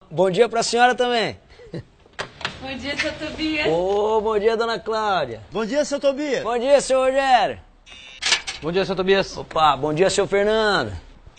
Bom dia pra senhora também. Bom dia, seu Tobias. Ô, bom dia, dona Cláudia. Bom dia, seu Tobias. Bom dia, seu Rogério. Bom dia, seu Tobias. Opa, bom dia, seu Fernando.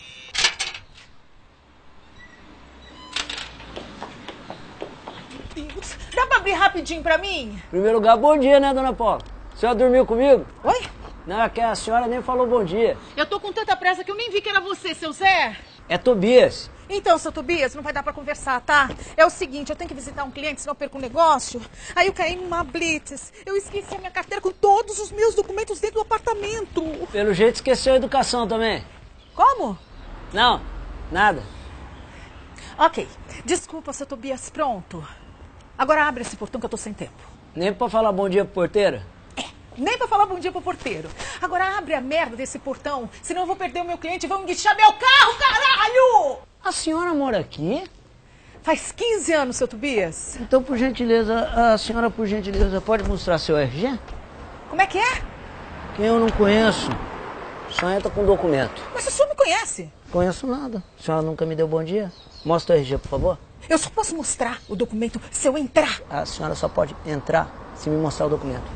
Deus, dá pra abrir rapidinho pra mim? Em primeiro lugar, bom dia, né, dona Paula? A senhora dormiu comigo? Oi? Não, é que a senhora nem falou bom dia. Eu tô com tanta pressa que eu nem vi que era você, seu Zé. É Tobias. Então, seu Tobias, não vai dar pra conversar, tá? É o seguinte, eu tenho que visitar um cliente, senão eu perco um negócio. Aí eu caí numa blitz. Eu esqueci a minha carteira com todos os meus documentos dentro do apartamento. Pelo jeito esqueceu a educação também. Como? Não, nada. Ok. Desculpa, seu Tobias, pronto. Agora abre esse portão que eu tô sem tempo. Nem pra falar bom dia pro porteiro? Nem pra falar bom dia pro porteiro. Agora abre a merda desse portão, senão eu vou perder o meu cliente e vão guinchar meu carro, caralho! A senhora mora aqui? Faz 15 anos, seu Tobias. Então, por gentileza, a senhora, por gentileza, pode mostrar seu RG? Como é que é? Que eu não conheço. Só entra com documento. Mas o senhor me conhece. Conheço nada. A senhora nunca me deu bom dia? Mostra o RG, por favor. Eu só posso mostrar o documento se eu entrar. A senhora só pode entrar se me mostrar o documento.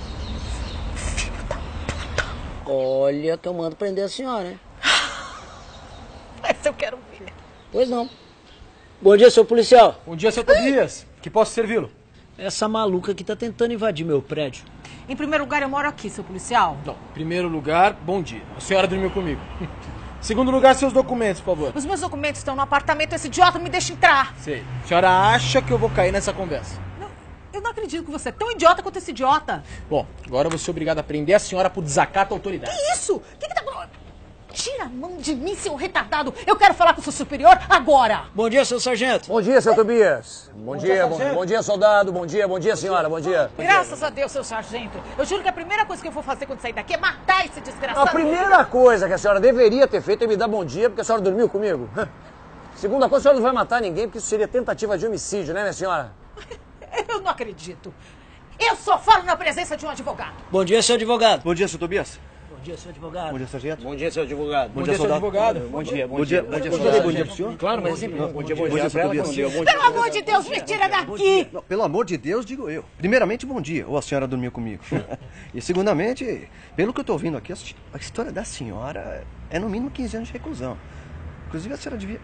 Olha que eu mando prender a senhora, hein? Mas eu quero ver. Pois não. Bom dia, seu policial. Bom dia, seu Tobias. Que posso servi-lo? Essa maluca aqui tá tentando invadir meu prédio. Em primeiro lugar, eu moro aqui, seu policial. Não. Primeiro lugar, bom dia. A senhora dormiu comigo. Segundo lugar, seus documentos, por favor. Os meus documentos estão no apartamento, esse idiota me deixa entrar. Sei. A senhora acha que eu vou cair nessa conversa? Não, eu não acredito que você é tão idiota quanto esse idiota. Bom, agora eu vou ser obrigado a prender a senhora por desacato à autoridade. Que isso? O que tá... Tira a mão de mim, seu retardado. Eu quero falar com o seu superior agora. Bom dia, seu sargento. Bom dia, seu Tobias. Bom dia, soldado. Bom dia, senhora. Bom dia. Graças a Deus, seu sargento. Eu juro que a primeira coisa que eu vou fazer quando sair daqui é matar esse desgraçado. A primeira coisa que a senhora deveria ter feito é me dar bom dia, porque a senhora dormiu comigo. Segunda coisa, a senhora não vai matar ninguém, porque isso seria tentativa de homicídio, né, minha senhora? Eu não acredito. Eu só falo na presença de um advogado. Bom dia, seu advogado. Bom dia, seu Tobias. Bom dia, seu advogado. Bom dia, sargento. Bom dia, seu advogado. Bom dia, seu advogado. Bom dia, soldado. Bom dia pro senhor. Claro, mas sempre Bom dia pra ela que não deu. Pelo amor de Deus, me tira daqui. Não, pelo amor de Deus, digo eu. Primeiramente, bom dia, ou a senhora dormiu comigo. E segundamente, pelo que eu tô ouvindo aqui, a história da senhora é no mínimo 15 anos de reclusão. Inclusive, a senhora devia...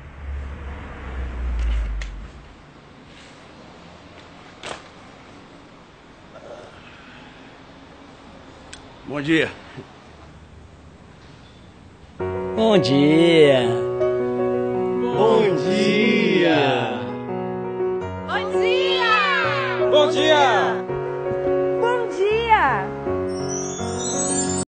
Bom dia. Bom dia. Bom dia. Bom dia! Bom dia!